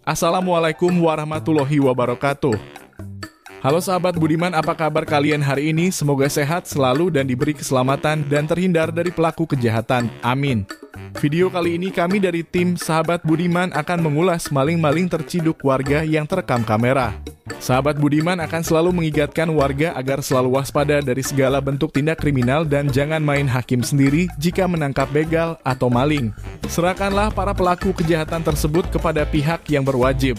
Assalamualaikum warahmatullahi wabarakatuh. Halo sahabat Budiman, apa kabar kalian hari ini? Semoga sehat selalu dan diberi keselamatan dan terhindar dari pelaku kejahatan. Amin. Video kali ini kami dari tim Sahabat Budiman akan mengulas maling-maling terciduk warga yang terekam kamera. Sahabat Budiman akan selalu mengingatkan warga agar selalu waspada dari segala bentuk tindak kriminal dan jangan main hakim sendiri jika menangkap begal atau maling. Serahkanlah para pelaku kejahatan tersebut kepada pihak yang berwajib.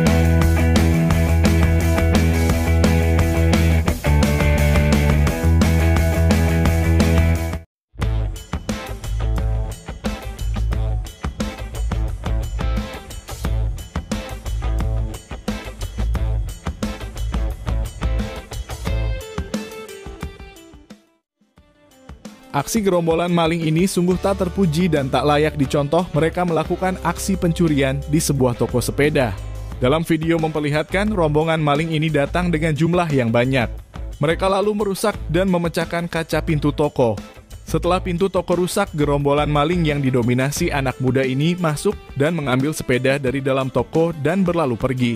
Aksi gerombolan maling ini sungguh tak terpuji dan tak layak dicontoh. Mereka melakukan aksi pencurian di sebuah toko sepeda. Dalam video memperlihatkan rombongan maling ini datang dengan jumlah yang banyak. Mereka lalu merusak dan memecahkan kaca pintu toko. Setelah pintu toko rusak, gerombolan maling yang didominasi anak muda ini masuk dan mengambil sepeda dari dalam toko dan berlalu pergi.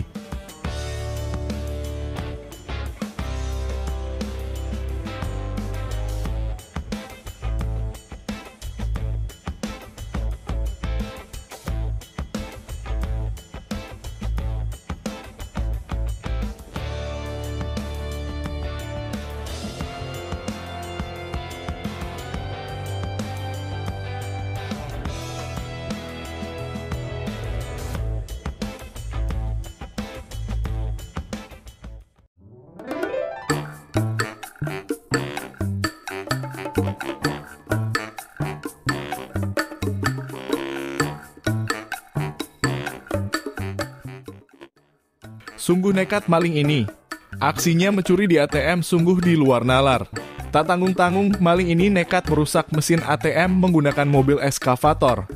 Sungguh nekat maling ini. Aksinya mencuri di ATM sungguh di luar nalar. Tak tanggung-tanggung, maling ini nekat merusak mesin ATM menggunakan mobil eskavator.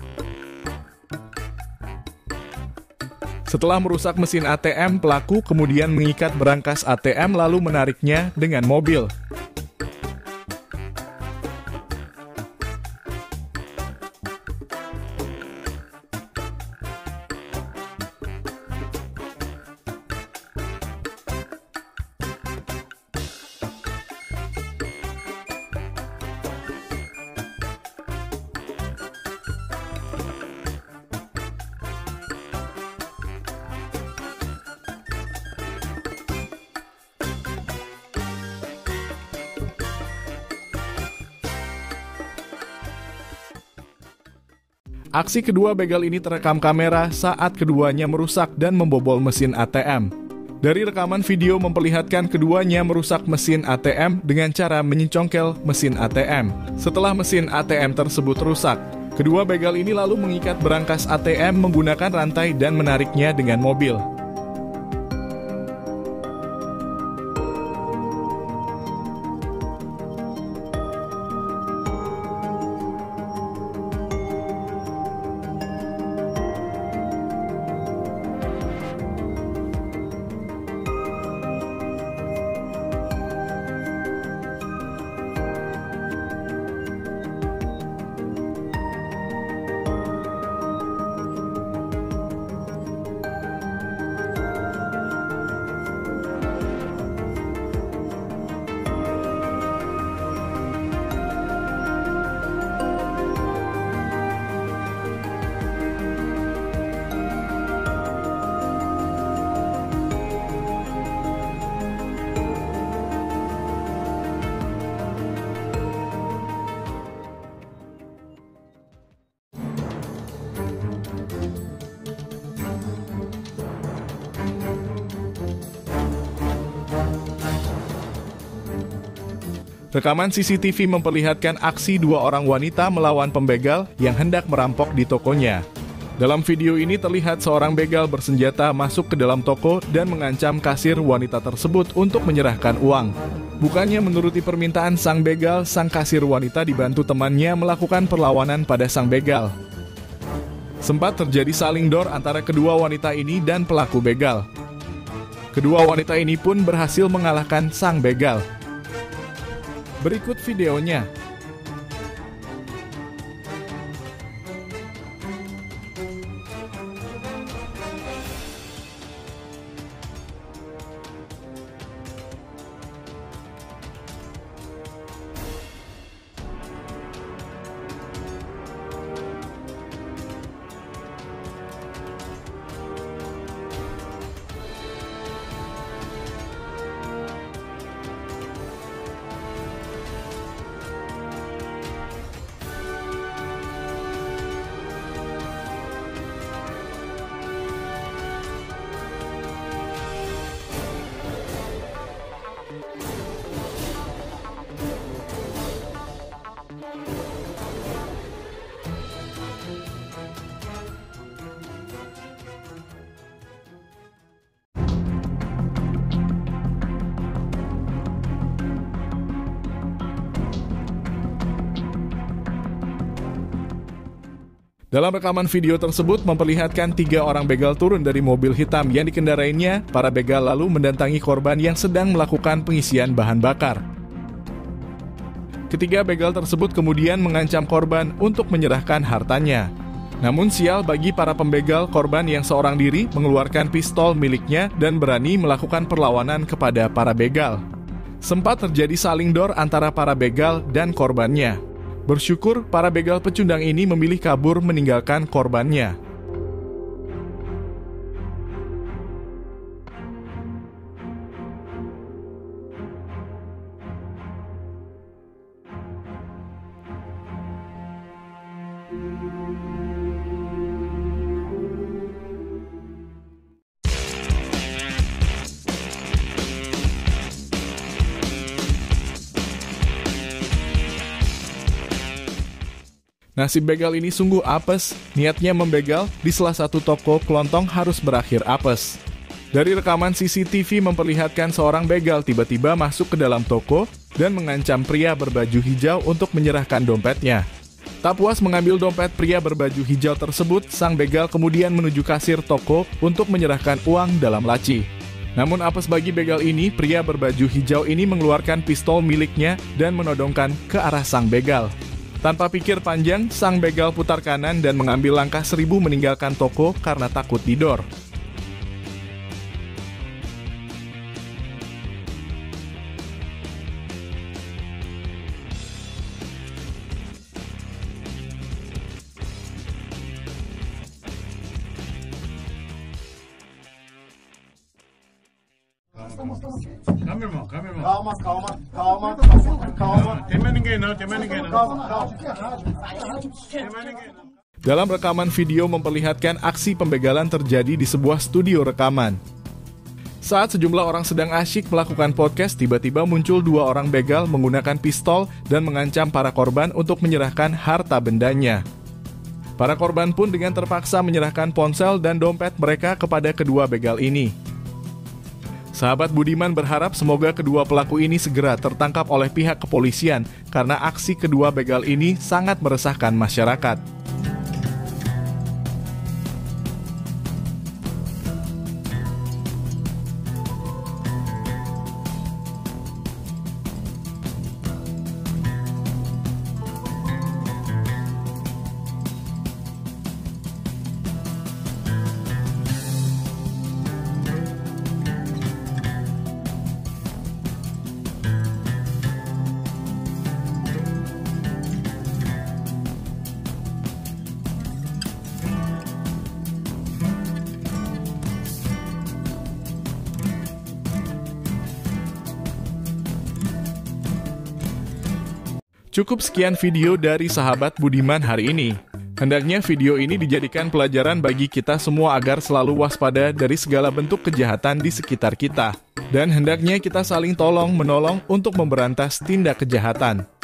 Setelah merusak mesin ATM, pelaku kemudian mengikat berangkas ATM lalu menariknya dengan mobil. Aksi kedua begal ini terekam kamera saat keduanya merusak dan membobol mesin ATM. Dari rekaman video memperlihatkan keduanya merusak mesin ATM dengan cara mencongkel mesin ATM. Setelah mesin ATM tersebut rusak, kedua begal ini lalu mengikat berangkas ATM menggunakan rantai dan menariknya dengan mobil. Rekaman CCTV memperlihatkan aksi dua orang wanita melawan pembegal yang hendak merampok di tokonya. Dalam video ini terlihat seorang begal bersenjata masuk ke dalam toko dan mengancam kasir wanita tersebut untuk menyerahkan uang. Bukannya menuruti permintaan sang begal, sang kasir wanita dibantu temannya melakukan perlawanan pada sang begal. Sempat terjadi saling dor antara kedua wanita ini dan pelaku begal. Kedua wanita ini pun berhasil mengalahkan sang begal. Berikut videonya. Dalam rekaman video tersebut memperlihatkan 3 orang begal turun dari mobil hitam yang dikendarainya. Para begal lalu mendatangi korban yang sedang melakukan pengisian bahan bakar. Ketiga begal tersebut kemudian mengancam korban untuk menyerahkan hartanya. Namun sial bagi para pembegal, korban yang seorang diri mengeluarkan pistol miliknya dan berani melakukan perlawanan kepada para begal. Sempat terjadi saling dor antara para begal dan korbannya. Bersyukur, para begal pecundang ini memilih kabur meninggalkan korbannya. Nasib begal ini sungguh apes, niatnya membegal di salah satu toko kelontong harus berakhir apes. Dari rekaman CCTV memperlihatkan seorang begal tiba-tiba masuk ke dalam toko dan mengancam pria berbaju hijau untuk menyerahkan dompetnya. Tak puas mengambil dompet pria berbaju hijau tersebut, sang begal kemudian menuju kasir toko untuk menyerahkan uang dalam laci. Namun apes bagi begal ini, pria berbaju hijau ini mengeluarkan pistol miliknya dan menodongkan ke arah sang begal. Tanpa pikir panjang, sang begal putar kanan dan mengambil langkah 1000 meninggalkan toko karena takut didor. Dalam rekaman video memperlihatkan aksi pembegalan terjadi di sebuah studio rekaman. Saat sejumlah orang sedang asyik melakukan podcast, tiba-tiba muncul 2 orang begal menggunakan pistol dan mengancam para korban untuk menyerahkan harta bendanya. Para korban pun dengan terpaksa menyerahkan ponsel dan dompet mereka kepada kedua begal ini. Sahabat Budiman berharap semoga kedua pelaku ini segera tertangkap oleh pihak kepolisian karena aksi kedua begal ini sangat meresahkan masyarakat. Cukup sekian video dari Sahabat Budiman hari ini. Hendaknya video ini dijadikan pelajaran bagi kita semua agar selalu waspada dari segala bentuk kejahatan di sekitar kita. Dan hendaknya kita saling tolong-menolong untuk memberantas tindak kejahatan.